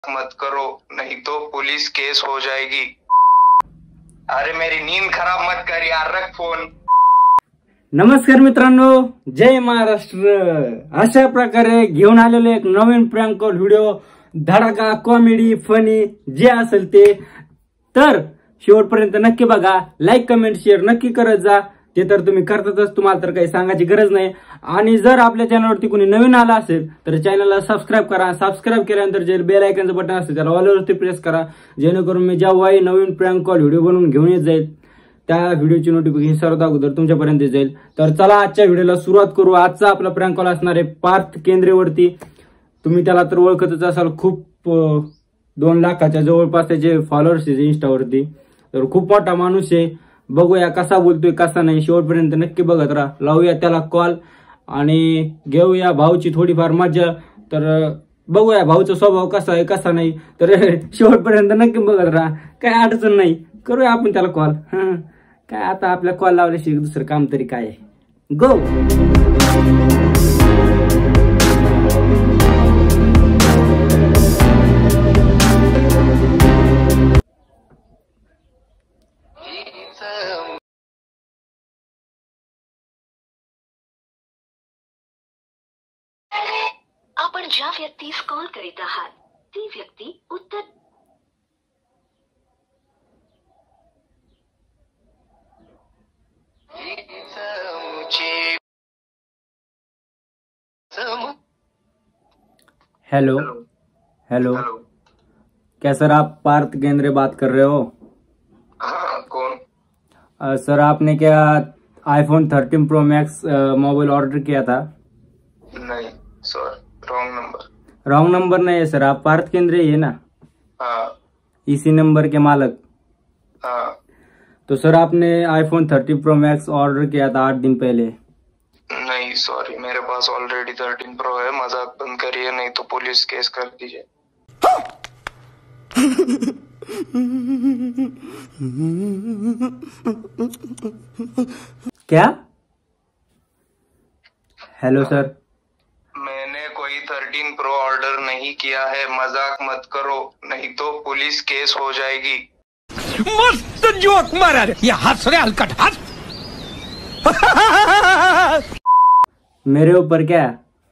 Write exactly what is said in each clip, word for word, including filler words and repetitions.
मत करो नहीं तो पुलिस केस हो जाएगी। अरे मेरी नींद खराब मत कर यार, रख फोन। नमस्कार मित्रांनो, जय महाराष्ट्र। अशा प्रकारे घेऊन आलेलो एक नवीन प्रँक कॉल व्हिडिओ, धडाका कॉमेडी फनी जे असेल ते, तर शेवटपर्यंत नक्की बघा। लाईक कमेंट शेअर नक्की करत जा, ते तर तुम्ही करतातच, तुम्हाला तर काही सांगायची गरज नाही। आणि जर आपल्या चॅनलवरती कोणी नवीन आला असेल तर चॅनलला सबस्क्राईब करा। सबस्क्राईब केल्यानंतर जे बेल आयकॉनचं बटन असतं त्याला ऑल वरती प्रेस करा, जेणेकरून मी जेव्हाही नवीन प्रँक कॉल व्हिडिओ बनवून घेऊन येत जाईल त्या व्हिडिओची नोटिफिकेशन सर्वात अगोदर तुमच्यापर्यंत जाईल। तर चला आजच्या व्हिडिओला सुरुवात करू। आजचा आपला प्रँक कॉल असणार आहे पार्थ केंद्रेवरती। तुम्ही त्याला तर ओळखतच असाल, खूप दोन लाखाच्या जवळपास त्याचे फॉलोअर्स आहेत इंस्टावरती, तर खूप मोठा माणूस आहे। बघूया कसा बोलतोय कसा नाही, शेवटपर्यंत नक्की बघत राहा। लावूया त्याला कॉल आणि घेऊया भाऊची थोडीफार मजा। तर बघूया भाऊचा स्वभाव कसा आहे कसा नाही, तर शेवटपर्यंत नक्की बघत राहा, काय अडचण नाही। करूया आपण त्याला कॉल। हा काय आता आपल्या कॉल लावल्याशिवाय दुसरं काम तरी काय आहे। गो। आपण ज्या व्यक्तीस कॉल करीत आहात ती व्यक्ती उत्तर हेलो हेलो, क्या सर आप पार्थ केंद्रे बात कर रहे हो? हाँ, कौन? आ, सर आपने क्या iPhone thirteen pro max mobile order किया था? नहीं sir, wrong number. Wrong number नहीं है सर, आप पार्थ केंद्रे ही है ना? हाँ। इसी नंबर के मालक? हाँ। तो सर आपने iPhone thirteen pro max order किया था आठ दिन पहले। नहीं सॉरी, मेरे पास ऑलरेडी थर्टीन प्रो है। मजाक बंद करिए नहीं तो पुलिस केस कर दीजिए। क्या? हेलो सर, मैंने कोई थर्टीन प्रो ऑर्डर नहीं किया है, मजाक मत करो नहीं तो पुलिस केस हो जाएगी। मस्त जोक मारा रे, ये हंस रे हलकट हंस। मेरे ऊपर क्या?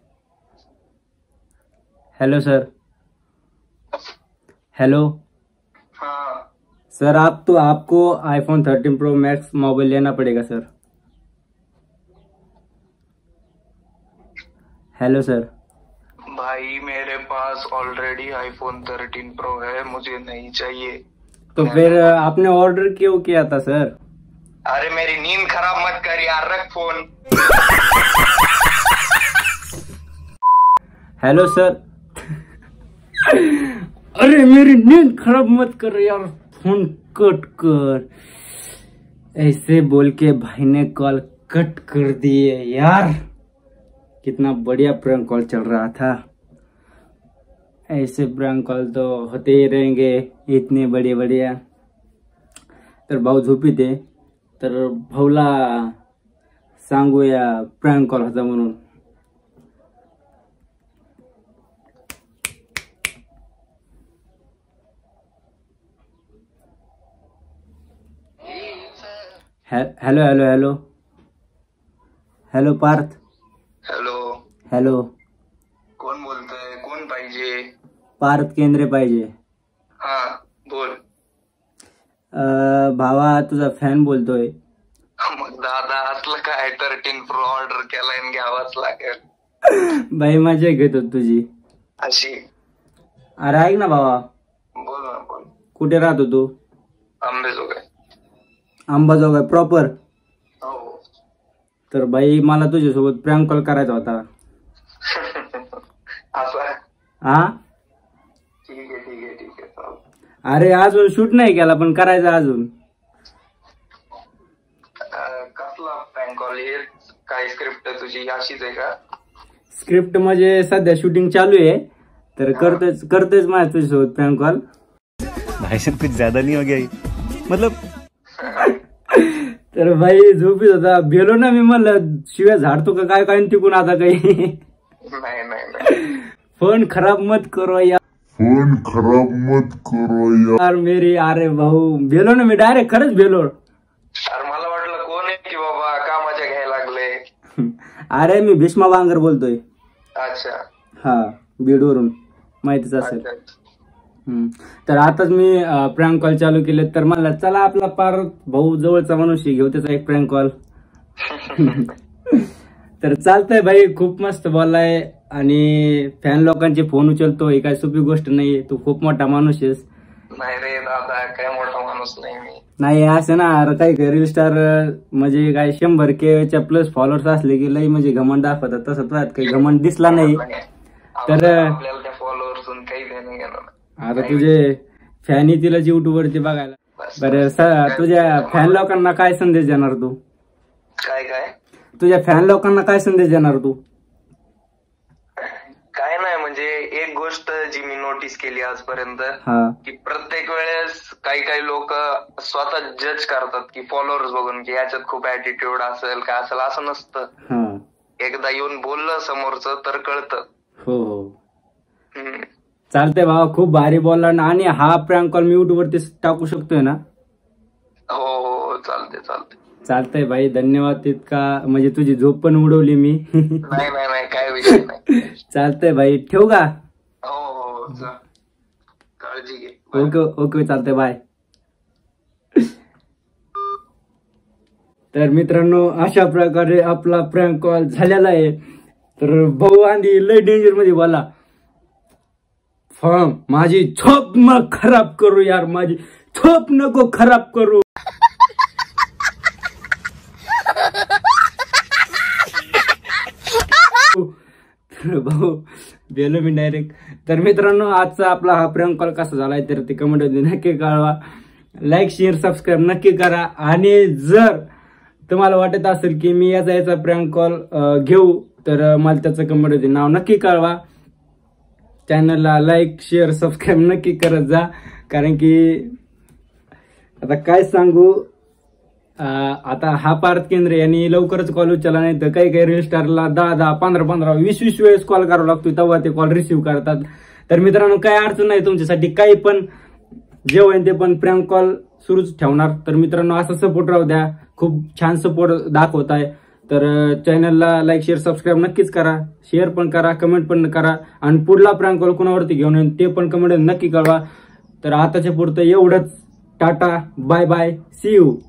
Hello sir, hello. हाँ। सर आप तो आपको iPhone thirteen pro max mobile लेना पड़ेगा सर। Hello sir. भाई मेरे पास ऑलरेडी आईफोन थर्टीन प्रो है, मुझे नहीं चाहिए। तो फिर आपने ऑर्डर क्यों किया था सर? अरे मेरी नींद खराब मत कर यार, रख फोन। Hello sir. अरे मेरी नींद खराब मत कर यार, फोन कट कर। ऐसे बोल के भाई ने कॉल कट कर दिए यार। कितना बढ़िया प्रैंक कॉल चल रहा था। ऐसे प्रैंक कॉल तो होते ही रहेंगे, इतने बड़े बढ़िया। तर भाऊ झोपी थे, तर भाऊला सांगूया प्रँक कॉल होता म्हणून। Hello hello hello hello Parth. Hello hello, कोण बोलतोय? कोण पाहिजे? पार्थ केंद्रे पाहिजे। हाँ बोल। अ, भावा तुझा फॅन बोलतोय। मग दादा असलं काय, थर्टीन प्रो ऑर्डर केलाय आणि घ्यावाच लागेल। बाई मजा घेतो तुझी अशी। अरे ऐक ना भावा, बोल ना बोल। कुठे राहतो तू? आंबेजोगाई। अंबाजोगाई प्रॉपर? हो। तर बाई मला तुझ्यासोबत प्रँक कॉल करायचा होता। असं? हा ठीक आहे ठीक आहे ठीक आहे चालेल। अरे अजून शूट नाही केला पण करायचा अजून। कसला प्रँक कॉल? हे काय स्क्रिप्ट तुझी अशीच आहे का? स्क्रिप्ट म्हणजे सध्या शूटिंग चालू आहे, तर करतेच करतेच माझ्या तुझ्यासोबत प्रँक कॉल। भाई साहब कुछ ज्यादा नहीं हो गया ये? मतलब तर भाई झोपीत होता, भेलो ना मी, म्हणलं शिव्या झाडतो का काय काय तिकून आता काही। नाही नाही फोन खराब मत करो यार। फोन खराब मत करो यार मेरी. अरे भाऊ बेलो ना मी डायरेक्ट खरंच बेलो. अरे मला वाटलं कोण आहे की बाबा का मजा घ्यायला लागले. अरे मी भीष्मा वांगर बोलतोय. अच्छा. हा बीडवरून माहितीच असेल. हम्म. तर आताच मी प्रँक कॉल चालू केले तर मला चला आपला पार भाऊ जवळचा मनुष्य घेऊ त्याचा एक प्रँक कॉल. तर चालतंय भाई खूप मस्त बोललाय आणि फॅन लोकांचे फोन उचलतो ही काय सोपी गोष्ट नाहीये. तू खूप मोठा माणूस आहेस. नाही रे दादा काय मोठा माणूस नाही मी. नाही असं ना अरे काही रील स्टार म्हणजे काय शंभर केच्या प्लस फॉलोअर्स असले की लई म्हणजे घमंड दाखवतात तसं तुझ्यात काही घमंड दिसला नाही. तर आपल्याला त्या फॉलोअर्स काही देणं घेणं नाही. आता तुझे फॅन येतील युट्यूब वरती बघायला. बरं तुझ्या फॅन लोकांना काय संदेश देणार तू. काय काय तुझ्या फॅन लोकांना काय संदेश देणार तू. काय नाही म्हणजे एक गोष्ट जी मी नोटीस केली आजपर्यंत की प्रत्येक वेळेस काही काही लोक स्वतः जज करतात की फॉलोअर्स बघून की याच्यात खूप ऍटिट्यूड असेल काय असेल. असं नसतं. एकदा येऊन बोललं समोरचं तर कळतं. हो हो चालतंय भावा खूप भारी बोलला. आणि हा प्रँक कॉल मी युट्यूब वरती टाकू शकतोय ना. हो हो चालते चालते चालतंय भाई धन्यवाद. तितका म्हणजे तुझी झोप पण उडवली मी. नाही नाही नाही काय विषय नाही. चालतंय भाई ठेवू का. हो हो काळजी घे. ओके ओके चालतंय बाय. तर मित्रांनो अशा प्रकारे आपला प्रँक कॉल झालेला आहे. तर भाऊ आंधी लय डेंजर मध्ये बोला. फॉर्म माझी झोप मग खराब करू यार माझी झोप नको खराब करू. भाऊ गेलो मी डायरेक्ट. तर मित्रांनो आजचा आपला हा प्रँक कॉल कसा झालाय तर ते कमेंट मध्ये नक्की कळवा. लाईक शेअर सबस्क्राईब नक्की करा. आणि जर तुम्हाला वाटत असेल की मी याचा याचा प्रँक कॉल घेऊ तर मला त्याचं कमेंट मध्ये नाव नक्की कळवा. चॅनलला लाईक शेअर सबस्क्राईब नक्की करत जा. कारण की आता काय सांगू आता हा पार्थ केंद्र यांनी लवकरच कॉल उचलला नाही तर काही काही रील स्टारला दहा दहा पंधरा पंधरा वीस वीस वेळेस कॉल करावा लागतो तेव्हा ते कॉल रिसिव्ह करतात. तर मित्रांनो काही अडचण नाही तुमच्यासाठी काही पण जे होईल ते पण प्रँक कॉल सुरूच ठेवणार. तर मित्रांनो असं सपोर्ट राहू द्या. खूप छान सपोर्ट दाखवत आहे. तर चॅनलला लाईक शेअर सबस्क्राईब नक्कीच करा. शेअर पण करा कमेंट पण करा. आणि पुढला प्रँक कॉल कोणावरती घेऊन येईल ते पण कमेंट नक्की कळवा. तर आताच्या पुरतं एवढंच. Tata bye bye see you.